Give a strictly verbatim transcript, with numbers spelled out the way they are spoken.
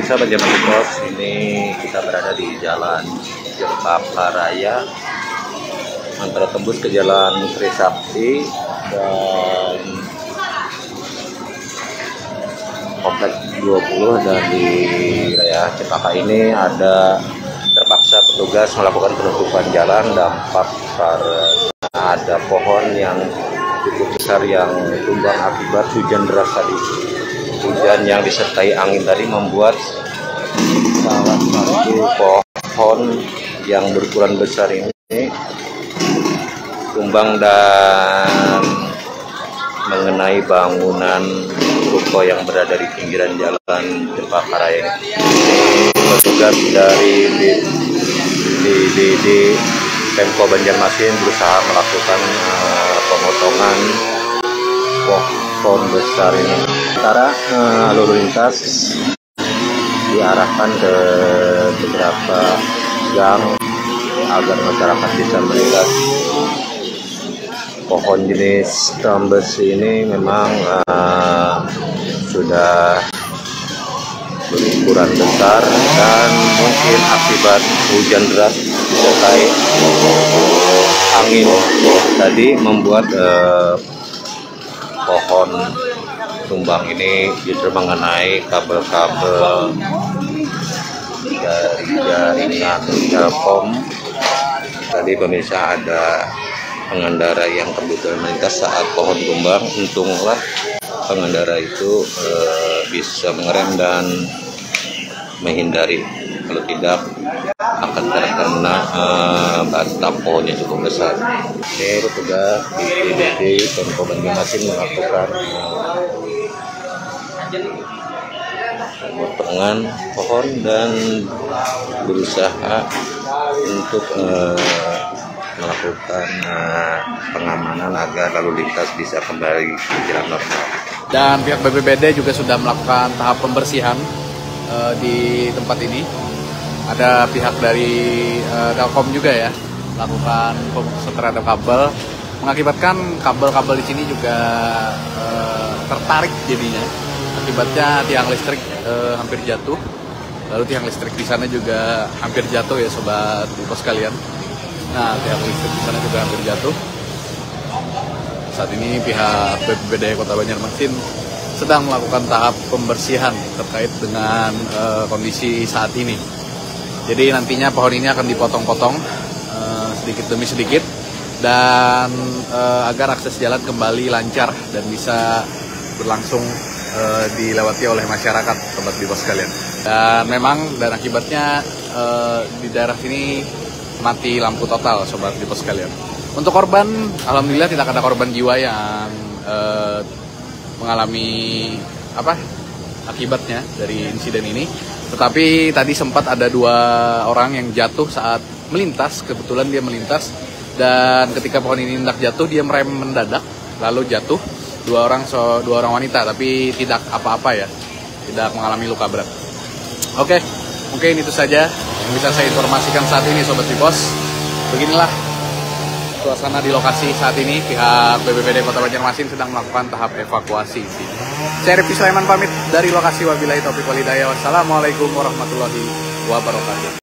Pemirsa Banjarmasin Pos, ini kita berada di Jalan Jerpaka Raya antara tembus ke Jalan Trisakti dan Komplek dua puluh, dan di Raya Cempaka ini ada terpaksa petugas melakukan penutupan jalan dampak karena ada pohon yang cukup besar yang tumbang akibat hujan deras tadi. Hujan yang disertai angin tadi membuat salah satu pohon yang berukuran besar ini tumbang dan mengenai bangunan ruko yang berada di pinggiran jalan Jerpaka Raya ini. Petugas dari di, di, di, di Pemko Banjarmasin berusaha melakukan uh, pemotongan pohon besar ini. Sementara uh, lalu lintas diarahkan ke beberapa gang agar masyarakat bisa melihat pohon jenis tambes ini memang uh, sudah berukuran besar dan mungkin akibat hujan deras disertai angin tadi membuat uh, pohon tumbang ini justru mengenai kabel-kabel dari jaringan Telkom. Tadi pemirsa ada pengendara yang kebetulan melintas saat pohon tumbang. Untunglah pengendara itu e, bisa mengerem dan menghindari, kalau tidak akan terkena e, batang pohonnya cukup besar. Ini petugas di T B D Pemko Banjarmasin melakukan potongan pohon dan berusaha untuk e, melakukan uh, pengamanan agar lalu lintas bisa kembali ke jalan normal. Dan pihak B P B D juga sudah melakukan tahap pembersihan uh, di tempat ini. Ada pihak dari uh, Telkom juga ya melakukan pemutusan terhadap kabel, mengakibatkan kabel-kabel di sini juga uh, tertarik jadinya. Akibatnya tiang listrik uh, hampir jatuh. Lalu tiang listrik di sana juga hampir jatuh ya sobat Pos sekalian. Nah, tiang listrik di sana juga hampir jatuh. Saat ini pihak B P B D Kota Banjarmasin sedang melakukan tahap pembersihan terkait dengan uh, kondisi saat ini. Jadi nantinya pohon ini akan dipotong-potong uh, sedikit demi sedikit dan uh, agar akses jalan kembali lancar dan bisa berlangsung uh, dilewati oleh masyarakat, sobat Bipos sekalian. Dan memang dan akibatnya uh, di daerah sini mati lampu total, sobat Bipos sekalian. Untuk korban, alhamdulillah tidak ada korban jiwa yang eh, mengalami apa akibatnya dari insiden ini. Tetapi tadi sempat ada dua orang yang jatuh saat melintas. Kebetulan dia melintas dan ketika pohon ini hendak jatuh dia merem mendadak lalu jatuh. Dua orang so dua orang wanita tapi tidak apa-apa ya, tidak mengalami luka berat. Oke, mungkin itu saja yang bisa saya informasikan saat ini, sobat Bipos. Beginilah suasana di lokasi saat ini. Pihak B P B D Kota Banjarmasin sedang melakukan tahap evakuasi. Saya Rifki Sulaiman pamit dari lokasi. Wabillahi taufiq wal hidayah. Wassalamualaikum warahmatullahi wabarakatuh.